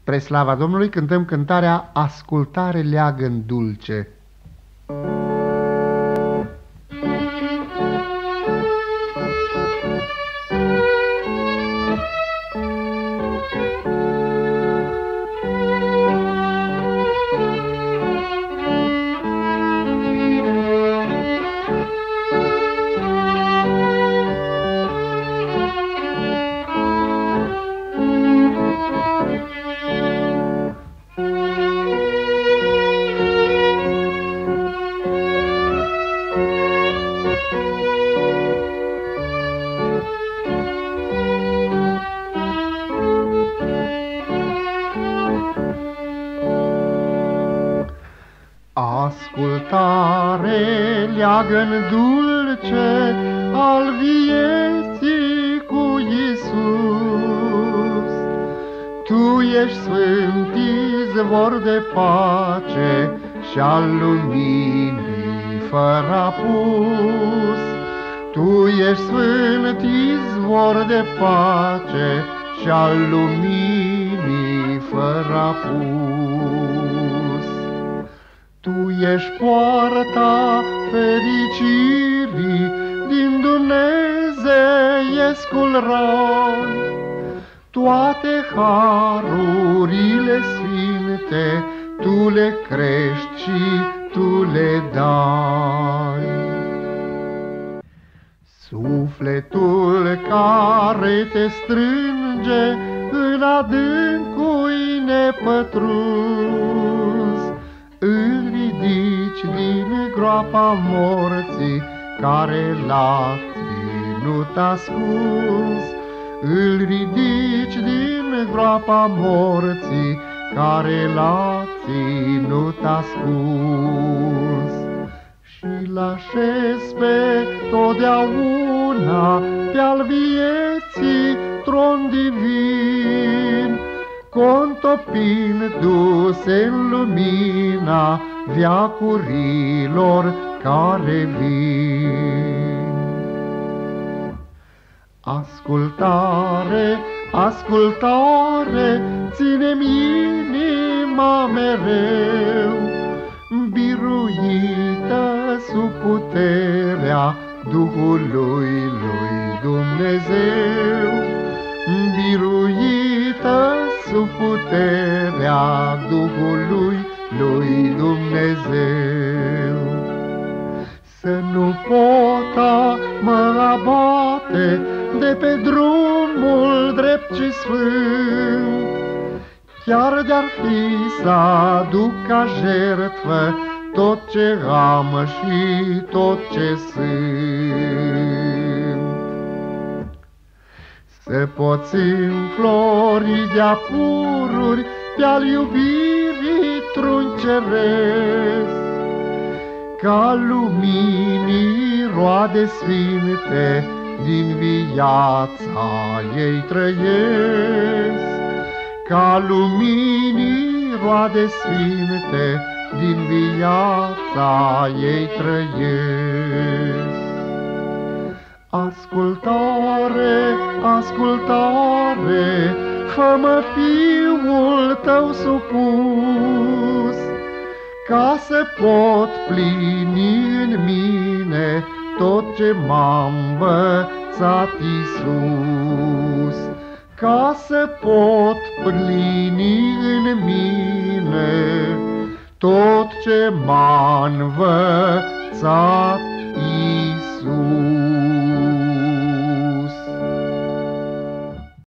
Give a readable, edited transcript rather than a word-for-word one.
Spre slava Domnului cântăm cântarea Ascultare leagăn dulce. Ascultare leagăn dulce al vieții cu Iisus. Tu ești sfânt izvor de pace și al luminii fără apus. Tu ești sfânt izvor de pace și al luminii fără apus. Tu ești poarta fericirii din Dumnezeiescul rai. Toate harurile sfinte Tu le crești și Tu le dai. Sufletul care te strânge în adâncui nepătruns, îl ridici din groapa morții care l-a ținut ascuns. Îl ridici din groapa morții care l-a ținut ascuns. Și l-așezi pe totdeauna pe-al vieții tron divin, contopindu-se în lumina veacurilor care vin. Ascultare, ascultare, ține-mi inima mereu, biruită sub puterea Duhului lui Dumnezeu, biruită sub puterea Duhului lui Dumnezeu. Să nu pot mă abate de pe drumul drept și sfânt, chiar de-ar fi să aduc ca jertfă tot ce am și tot ce sunt. Să poți înflori de-a pururi pe-al iubirii trunceresc, ca luminii roade sfinte din viața ei trăiesc, ca luminii roade sfinte din viața ei trăiesc. Ascultare, ascultare, fă-mă fiul tău supus, ca să pot plini în mine tot ce m-a învățat Iisus, ca să pot plini în mine tot ce m-a învățat